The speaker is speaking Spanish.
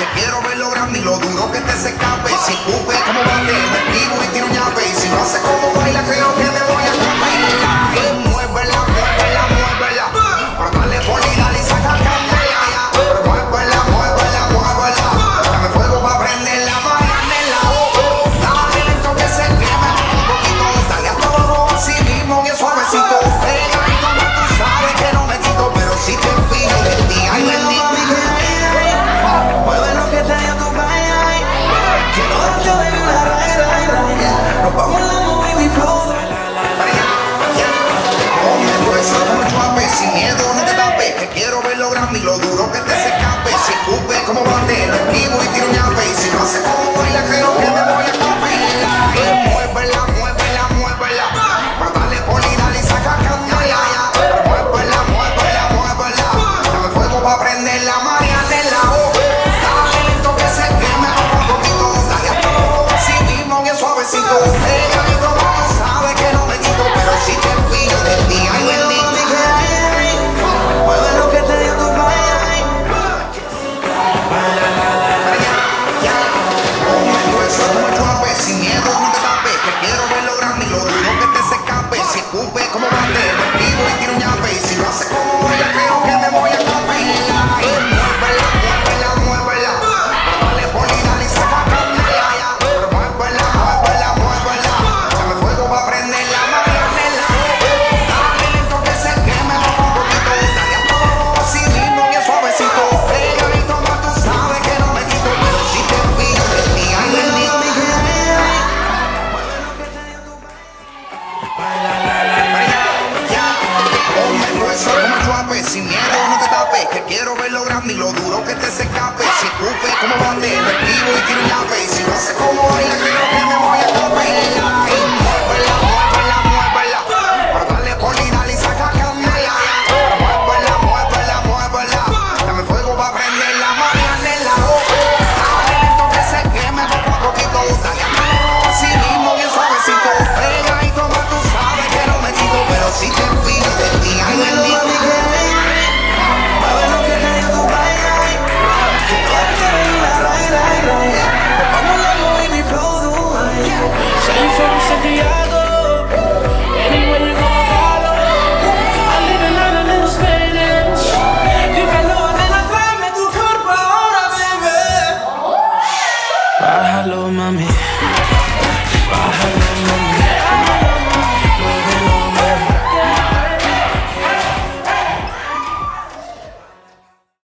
quiero verlo grande y lo duro que te se escape. Si escupe como bate, me esquivo y tiro un yape. Y si no hace como baila, creo que me voy a escapar. Muévela, muévela, muévela. Pero dale por y dale y saca candela. Pero muévela, muévela, muévela. Dame fuego pa' prender la mañanela. Dale lento que se queme un poquito. Dale hasta abajo así mismo bien suavecito. Pegadito, no tú sabes que no me quito, pero si te pillo de ti, ay bendito. Mueve lo que te dio tu baile. Quiero darte baby una raya. Nos vamos en la movie, mi flow. Ponme fuerza como chuape, sin miedo no te tapes. Que quiero verlo grande y lo duro que te se escape. Si escupe como bate, lo esquivo y tiro un yape. Y si no hace como baila, creo que me voy a escapar. Muévela, muévela, muévela. Pero dale por y dale y saca candela. Pero muévela, muévela, muévela. Dame fuego pa' prender la mañanela. Dale lento que se queme un poquito. Dale hasta abajo así mismo bien suavecito. Pegadito, no tú sabes que no me quito, pero si te pillo de ti, ay bendito. Mueve lo que te dio tu baile. Ponme fuerza como chuape, sin miedo no te tapes. Que quiero verlo grande y lo duro que te se escape. Si escupe como bate, lo esquivo y tiro un yape. Y si lo hace como baila, creo que me voy a escapar. Muévela, muévela, muévela. Dale por y dale y saca candela. Pero muévela, muévela, muévela. Dame fuego pa' prender la mañanela. Dale lento que se queme un poquito. Dale hasta abajo así mismo bien suavecito. Pegadito, no tú sabes que no me quito, pero si te pillo de ti, ay bendito. Ponme fuerza como chuape, sin miedo no te tapes. Que quiero verlo grande y lo duro que te se escape. Si escupe como bate, lo esquivo y tiro un yape. Y si no hace como baila, creo